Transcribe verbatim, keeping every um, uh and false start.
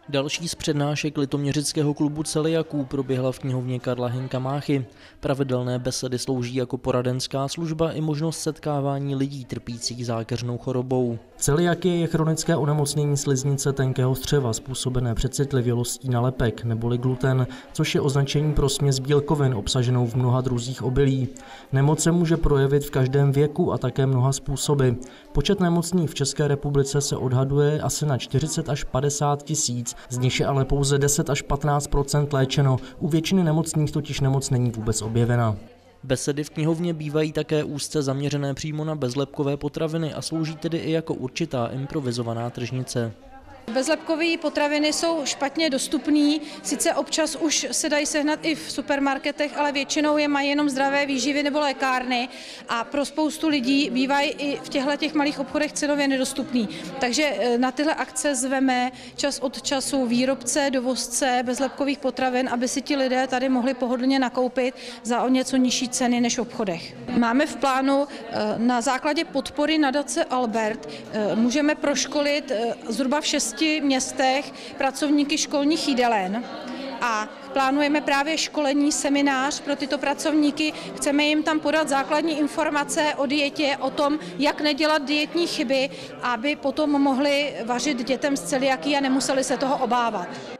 Další z přednášek litoměřického klubu celiaků proběhla v knihovně Karla Hynka Máchy. Pravidelné besedy slouží jako poradenská služba i možnost setkávání lidí trpících zákeřnou chorobou. Celiakie je chronické onemocnění sliznice tenkého střeva způsobené přecitlivělostí na lepek neboli gluten, což je označení pro směs bílkovin obsaženou v mnoha druzích obilí. Nemoc se může projevit v každém věku a také mnoha způsoby. Počet nemocných v České republice se odhaduje asi na čtyřicet až padesát tisíc, z nich je ale pouze deset až patnáct procent léčeno. U většiny nemocných totiž nemoc není vůbec objevena. Besedy v knihovně bývají také úzce zaměřené přímo na bezlepkové potraviny a slouží tedy i jako určitá improvizovaná tržnice. Bezlepkové potraviny jsou špatně dostupné, sice občas už se dají sehnat i v supermarketech, ale většinou je mají jenom zdravé výživy nebo lékárny a pro spoustu lidí bývají i v těchto těch malých obchodech cenově nedostupný. Takže na tyhle akce zveme čas od času výrobce, dovozce bezlepkových potravin, aby si ti lidé tady mohli pohodlně nakoupit za o něco nižší ceny než v obchodech. Máme v plánu na základě podpory nadace Albert můžeme proškolit zhruba v šesti městech pracovníky školních jídelen a plánujeme právě školení, seminář pro tyto pracovníky. Chceme jim tam podat základní informace o dietě, o tom, jak nedělat dietní chyby, aby potom mohli vařit dětem z celiakie a nemuseli se toho obávat.